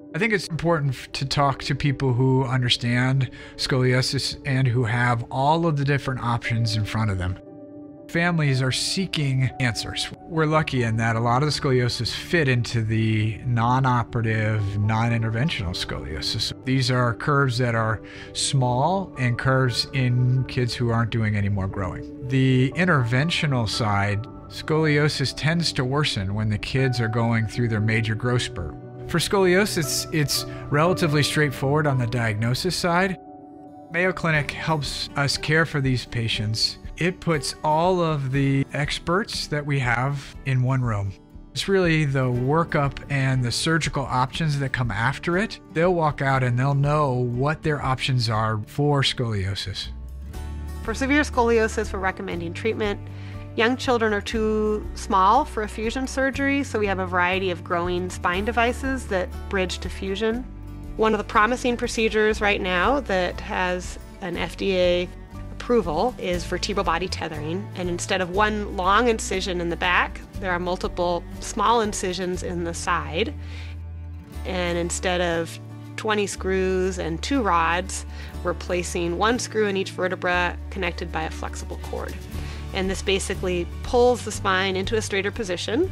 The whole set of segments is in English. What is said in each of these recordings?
I think it's important to talk to people who understand scoliosis and who have all of the different options in front of them. Families are seeking answers. We're lucky in that a lot of the scoliosis fit into the non-operative, non-interventional scoliosis. These are curves that are small and curves in kids who aren't doing any more growing. The interventional side, scoliosis tends to worsen when the kids are going through their major growth spurt. For scoliosis, it's relatively straightforward on the diagnosis side. Mayo Clinic helps us care for these patients. It puts all of the experts that we have in one room. It's really the workup and the surgical options that come after it. They'll walk out and they'll know what their options are for scoliosis. For severe scoliosis, we're recommending treatment. Young children are too small for a fusion surgery, so we have a variety of growing spine devices that bridge to fusion. One of the promising procedures right now that has an FDA approval is vertebral body tethering, and instead of one long incision in the back, there are multiple small incisions in the side, and instead of 20 screws and 2 rods, we're placing 1 screw in each vertebra connected by a flexible cord. And this basically pulls the spine into a straighter position.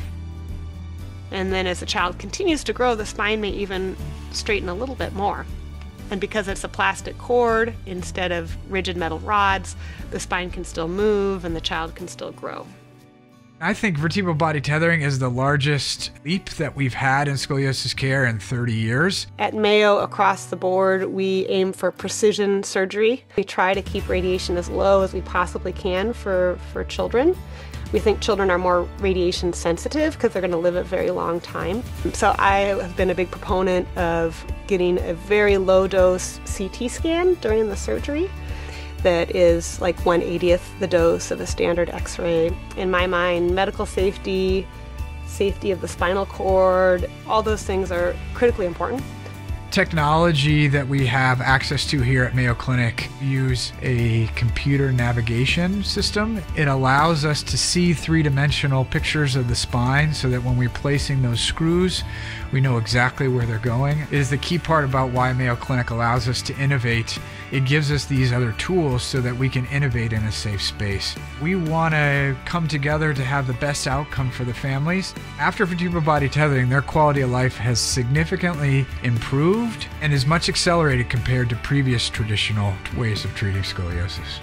And then as the child continues to grow, the spine may even straighten a little bit more. And because it's a plastic cord instead of rigid metal rods, the spine can still move and the child can still grow. I think vertebral body tethering is the largest leap that we've had in scoliosis care in 30 years. At Mayo, across the board, we aim for precision surgery. We try to keep radiation as low as we possibly can for children. We think children are more radiation sensitive because they're going to live a very long time. So I have been a big proponent of getting a very low dose CT scan during the surgery that is like 1/80th the dose of a standard x-ray. In my mind, medical safety, safety of the spinal cord, all those things are critically important. Technology that we have access to here at Mayo Clinic use a computer navigation system. It allows us to see three-dimensional pictures of the spine so that when we're placing those screws, we know exactly where they're going. It is the key part about why Mayo Clinic allows us to innovate. It gives us these other tools so that we can innovate in a safe space. We want to come together to have the best outcome for the families. After vertebral body tethering, their quality of life has significantly improved and is much accelerated compared to previous traditional ways of treating scoliosis.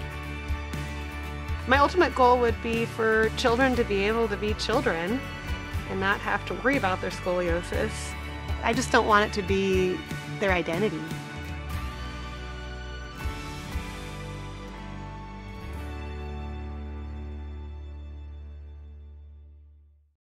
My ultimate goal would be for children to be able to be children and not have to worry about their scoliosis. I just don't want it to be their identity.